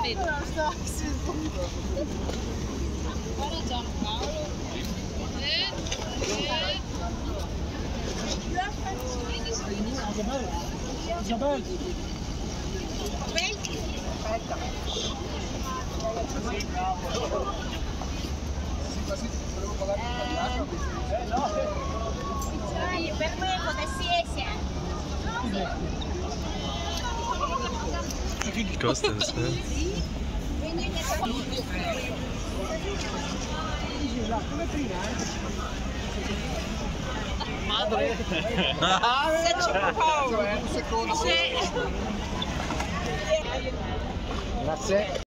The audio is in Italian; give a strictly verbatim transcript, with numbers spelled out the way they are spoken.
capito? Guarda Giampaolo. Eh, eh. Isabel. Aspetta. Eh no. Sì, per me come siete? Che costa questo? Madre! Such power! Un secondo. Grazie.